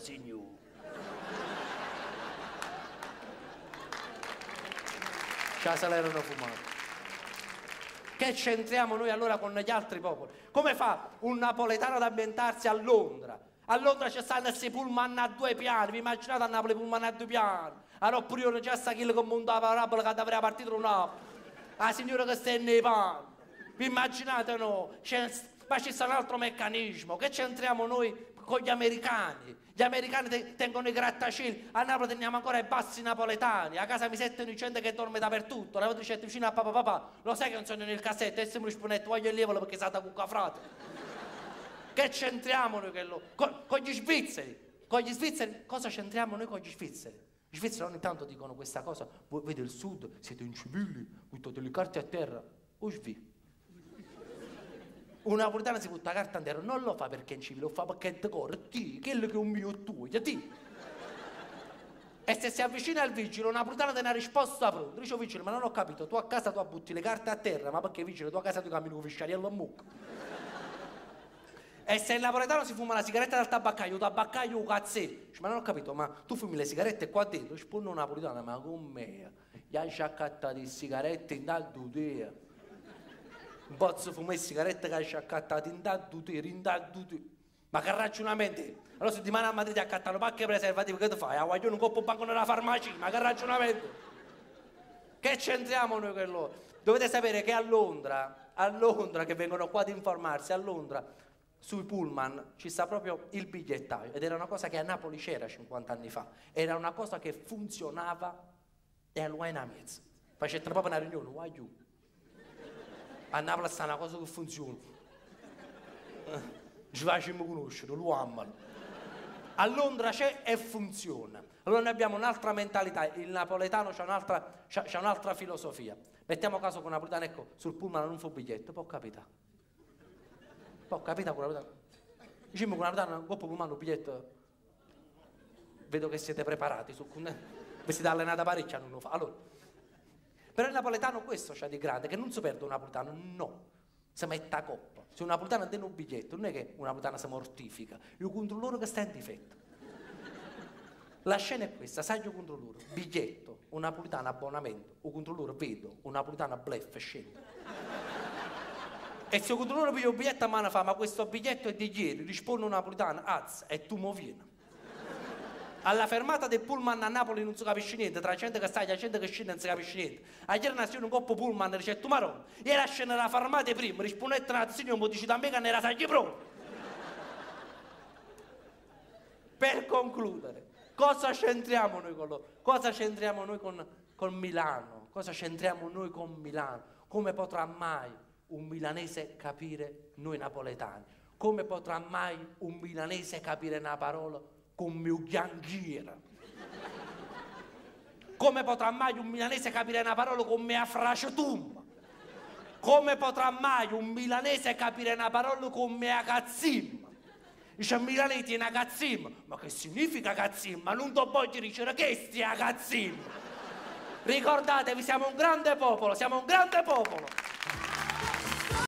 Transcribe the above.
signore. Se l'erano fumato. Che c'entriamo noi allora con gli altri popoli? Come fa un napoletano ad ambientarsi a Londra? A Londra ci stanno questi pullman a 2 piani, vi immaginate a Napoli pullman a 2 piani? Allora pure c'è sta chi che montava la parabola che doveva partire da Napoli. La signora che sta nei panni. Vi immaginate no? Ma ci sta un altro meccanismo. Che c'entriamo noi con gli americani? Gli americani tengono i grattacieli, a Napoli teniamo ancora i bassi napoletani, a casa mi sente gente che dorme dappertutto, la volta c'è vicino a papà, lo sai che non sono nel cassetto, e se mi risponde voglio il levolo perché sa da cucca frate. Che c'entriamo noi con gli svizzeri? Con gli svizzeri, cosa c'entriamo noi con gli svizzeri? Gli svizzeri ogni tanto dicono questa cosa, voi vedete il sud, siete incivili, buttate le carte a terra, o svi. Un napoletano si butta la carta a terra, non lo fa perché è incivile, lo fa perché è corre, ti, quello che è un mio tuo, ti. E se si avvicina al vigile, un napoletano tiene una risposta pronta. Dice vigile, ma non ho capito, tu a casa tu butti le carte a terra, ma perché vigile, tu a casa tu cammini con fisciariello a mucca. E se il napoletano si fuma la sigaretta dal tabaccaio cazzè. Ma non ho capito, ma tu fumi le sigarette qua dentro? Risponde un napoletano, ma con me, gli hai sciaccattato le sigarette in tal dudea. Un pozzo fumare sigarette che hai sciaccattato in tal dudea. Ma che ragionamento è? Allora se ti mani a Madrid a accattare pacche preservativi, che ti fai? A guaglione un coppo banco nella farmacia, ma che ragionamento? Che c'entriamo noi con loro? Dovete sapere che a Londra, che vengono qua ad informarsi, a Londra, sui pullman ci sta proprio il bigliettaio, ed era una cosa che a Napoli c'era 50 anni fa, era una cosa che funzionava e lo è una mezza. Facete proprio una riunione, guagliù. A Napoli sta una cosa che funziona. Ci facciamo conoscere, lo amano. A Londra c'è e funziona. Allora noi abbiamo un'altra mentalità, il napoletano c'ha un'altra filosofia. Mettiamo caso che un napoletano, ecco, sul pullman non fa un biglietto, può capitare. Può capitare con un napoletano. Diciamo che un napoletano non può pullman un biglietto. Vedo che siete preparati, vi siete allenati parecchio, non lo fa. Allora, però il napoletano questo c'ha di grande, che non si perde un napoletano, no, si mette a coppa. Se un napoletano tiene un biglietto, non è che un napoletano si mortifica, io contro loro che sta in difetto. La scena è questa, sai io contro loro, biglietto, un napoletano abbonamento, o contro loro vedo un napoletano a bluff e scendo. E se io contro loro piglio il biglietto a mano fa, ma questo biglietto è di ieri, risponde un napoletano, azz, e tu mo vieni. Alla fermata del pullman a Napoli non si capisce niente, tra gente che sta e gente che scende non si capisce niente. A ieri nazione un coppo pullman dice tu marò, ieri a scendere alla fermata prima, rispondette una signora, mi dice da me che ne era saggi proprio. Per concludere, cosa c'entriamo noi con loro? Cosa c'entriamo noi con Milano? Cosa c'entriamo noi con Milano? Come potrà mai un milanese capire noi napoletani? Come potrà mai un milanese capire una parola come Ugianghiera? Come potrà mai un milanese capire una parola come Afracetumba? Come potrà mai un milanese capire una parola come Agazzim? Dice milanese tiene Agazzim, ma che significa Agazzim? Ma non ti voglio dire che stia Agazzim. Ricordatevi, siamo un grande popolo, siamo un grande popolo.